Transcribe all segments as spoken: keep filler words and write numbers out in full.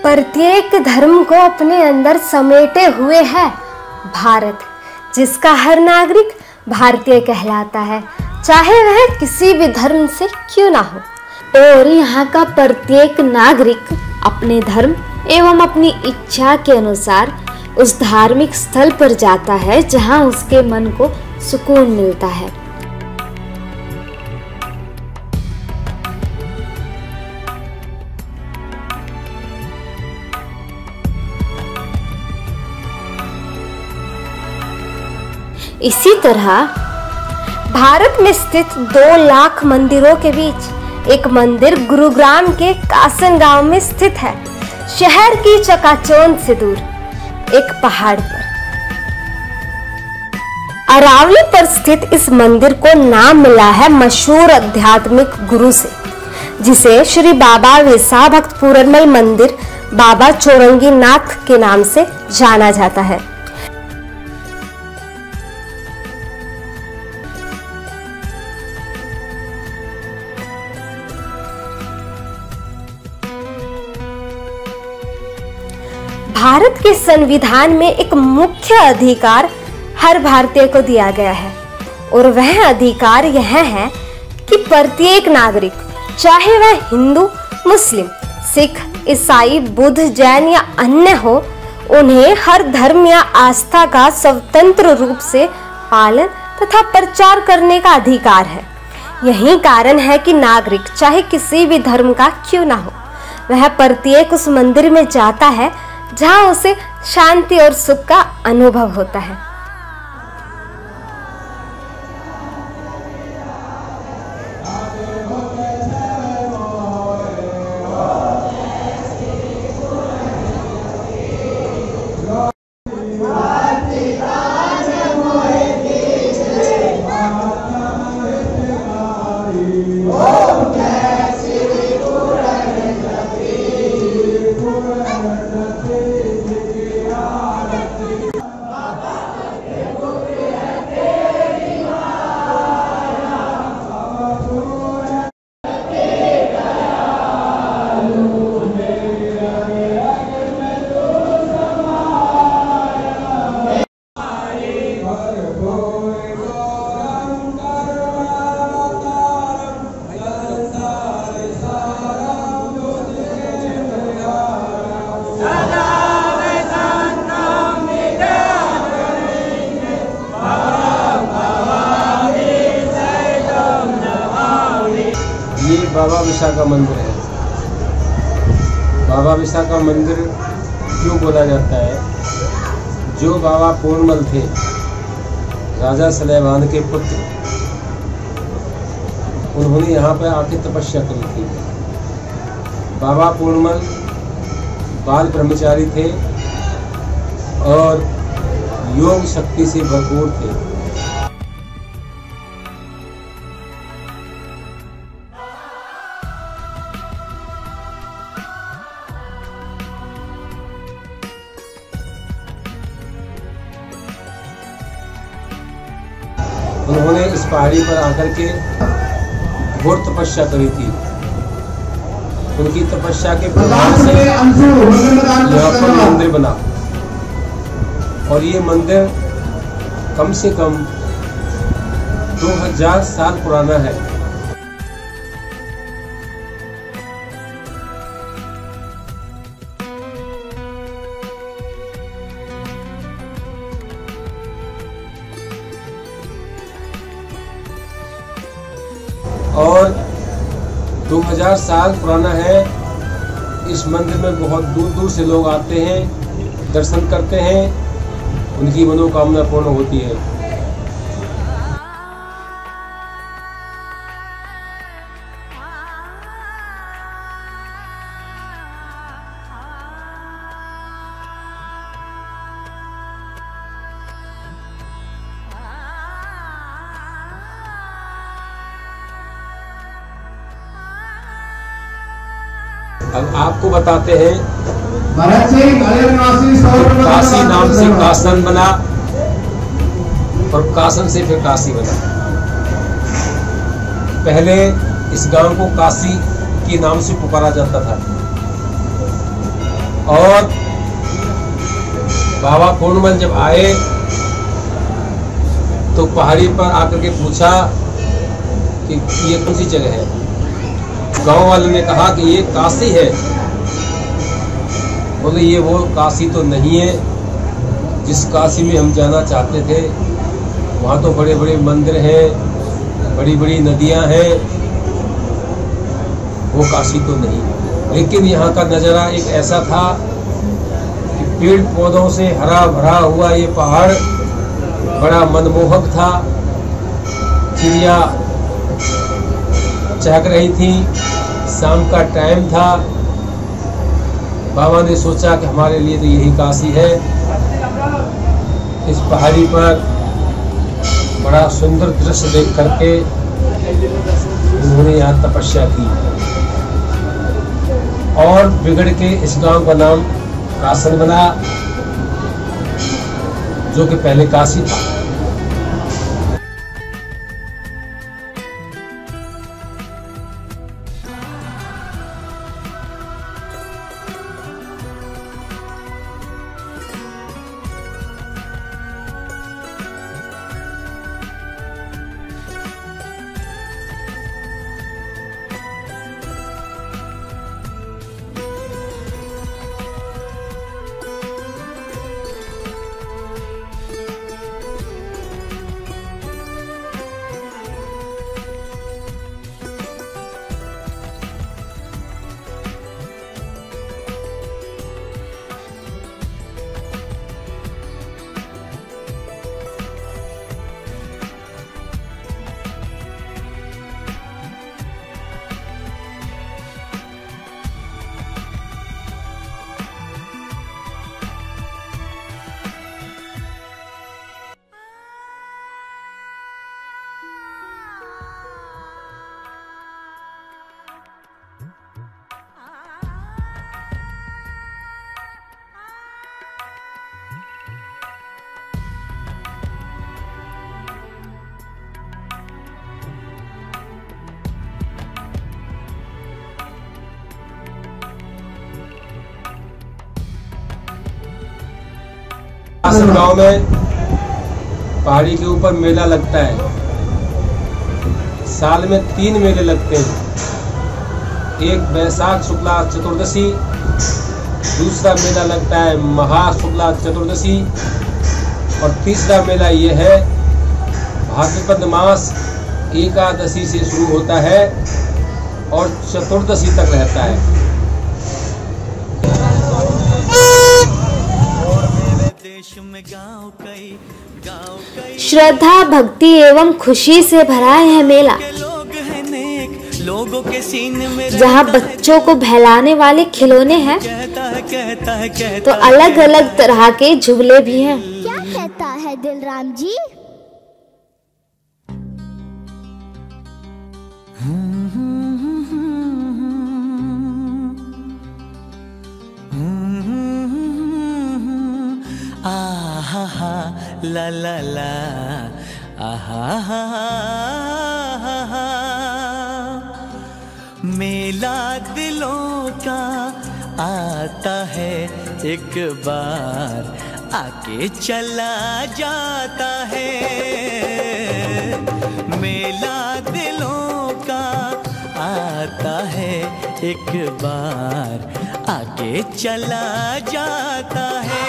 प्रत्येक धर्म को अपने अंदर समेटे हुए है भारत, जिसका हर नागरिक भारतीय कहलाता है, चाहे वह किसी भी धर्म से क्यों ना हो। और यहाँ का प्रत्येक नागरिक अपने धर्म एवं अपनी इच्छा के अनुसार उस धार्मिक स्थल पर जाता है जहाँ उसके मन को सुकून मिलता है। इसी तरह भारत में स्थित दो लाख मंदिरों के बीच एक मंदिर गुरुग्राम के कासन गांव में स्थित है, शहर की चकाचौंध से दूर एक पहाड़ पर। अरावली पर स्थित इस मंदिर को नाम मिला है मशहूर आध्यात्मिक गुरु से, जिसे श्री बाबा वेसा भक्त पूरनमल मंदिर बाबा चौरंगी नाथ के नाम से जाना जाता है। भारत के संविधान में एक मुख्य अधिकार हर भारतीय को दिया गया है, और वह अधिकार यह है कि प्रत्येक नागरिक, चाहे वह हिंदू, मुस्लिम, सिख, ईसाई, बुद्ध, जैन या अन्य हो, उन्हें हर धर्म या आस्था का स्वतंत्र रूप से पालन तथा प्रचार करने का अधिकार है। यही कारण है कि नागरिक चाहे किसी भी धर्म का क्यों ना हो, वह प्रत्येक उस मंदिर में जाता है जहाँ उसे शांति और सुख का अनुभव होता है। ये बाबा विशाखा मंदिर है। बाबा विशाखा मंदिर क्यों बोला जाता है? जो बाबा पूर्णमल थे, राजा सलेमान के पुत्र, उन्होंने यहाँ पर आके तपस्या करी थी। बाबा पूर्णमल बाल ब्रह्मचारी थे और योग शक्ति से भरपूर थे। उन्होंने इस पहाड़ी पर आकर के घोर तपस्या करी थी। उनकी तपस्या के प्रभाव से यहाँ पर मंदिर बना, और ये मंदिर कम से कम दो हजार साल पुराना है। और दो हजार साल पुराना है। इस मंदिर में बहुत दूर दूर से लोग आते हैं, दर्शन करते हैं, उनकी मनोकामना पूर्ण होती है। अब आपको बताते हैं काशी नाम से कासन बना और कासन से फिर काशी बना। पहले इस गांव को काशी के नाम से पुकारा जाता था और बाबा पूर्णमल जब आए तो पहाड़ी पर आकर के पूछा कि ये कौन सी जगह है। गांव वाले ने कहा कि ये काशी है। बोले ये वो काशी तो नहीं है जिस काशी में हम जाना चाहते थे। वहाँ तो बड़े बड़े मंदिर हैं, बड़ी बड़ी नदियाँ हैं, वो काशी तो नहीं। लेकिन यहाँ का नज़ारा एक ऐसा था कि पेड़ पौधों से हरा भरा हुआ ये पहाड़ बड़ा मनमोहक था। चिड़िया चहक रही थी, शाम का टाइम था। बाबा ने सोचा कि हमारे लिए तो यही काशी है। इस पहाड़ी पर बड़ा सुंदर दृश्य देख करके उन्होंने यहाँ तपस्या की और बिगड़ के इस गांव का नाम कासन बना, जो कि पहले काशी था। कासन गांव में पहाड़ी के ऊपर मेला लगता है। साल में तीन मेले लगते हैं। एक बैसाख शुक्ला चतुर्दशी, दूसरा मेला लगता है महा शुक्ला चतुर्दशी और तीसरा मेला ये है भाद्रपद मास एकादशी से शुरू होता है और चतुर्दशी तक रहता है। श्रद्धा, भक्ति एवं खुशी से भरा है मेला, जहाँ बच्चों को बहलाने वाले खिलौने हैं तो अलग अलग तरह के झूले भी हैं। क्या कहता है दिलराम जी? आहा हा ला ला ला आहा हा हा। मेला दिलों का आता है एक बार, आके चला जाता है। मेला दिलों का आता है एक बार, आके चला जाता है।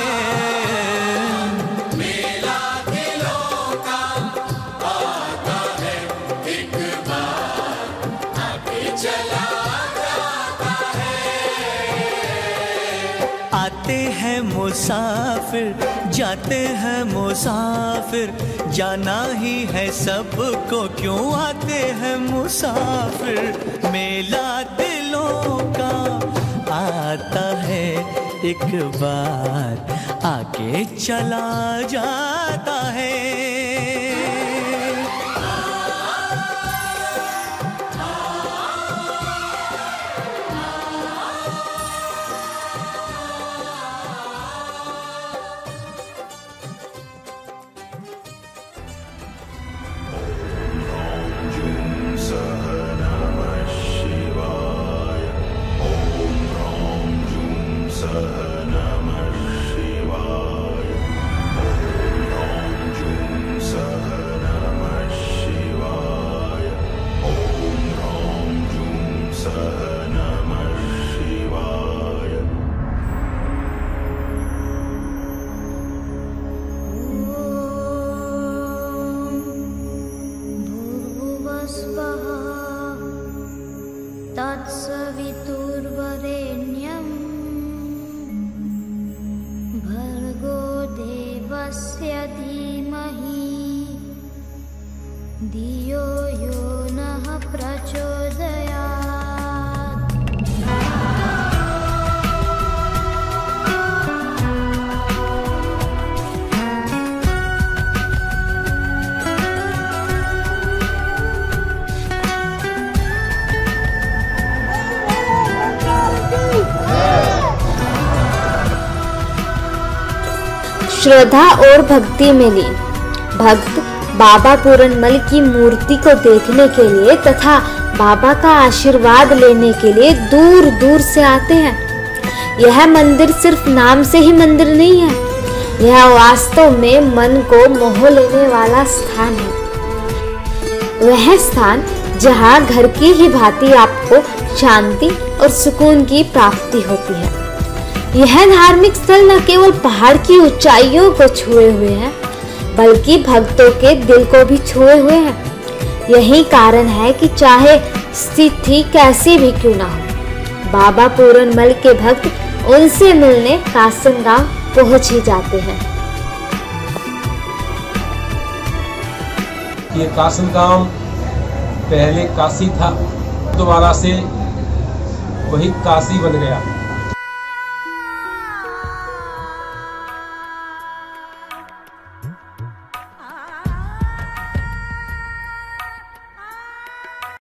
मेला दिलों का आता है एक बार, आके चला जाता है। आते हैं मुसाफिर, जाते हैं मुसाफिर, जाना ही है सबको, क्यों आते हैं मुसाफिर। मेला दिलों का आता है एक बार, आके चला जाता है। सहनमः शिवाय। ओम ह्रां जूं तत्सवितुर्वरेण्यं भर्गो देवस्य धीमहि धियो यो नः प्रचोदयात्। श्रद्धा और भक्ति में लीन भक्त बाबा पूरनमल की मूर्ति को देखने के लिए तथा बाबा का आशीर्वाद लेने के लिए दूर दूर से आते हैं। यह मंदिर सिर्फ नाम से ही मंदिर नहीं है, यह वास्तव में मन को मोह लेने वाला स्थान है। वह स्थान जहाँ घर की ही भांति आपको शांति और सुकून की प्राप्ति होती है। यह धार्मिक स्थल न केवल पहाड़ की ऊंचाइयों को छुए हुए है, बल्कि भक्तों के दिल को भी छुए हुए हैं। यही कारण है कि चाहे स्थिति कैसी भी क्यों ना हो, बाबा पूरनमल के भक्त उनसे मिलने कासन गांव पहुंच ही जाते हैं। ये कासन गांव पहले काशी था, दोबारा से वही काशी बन गया।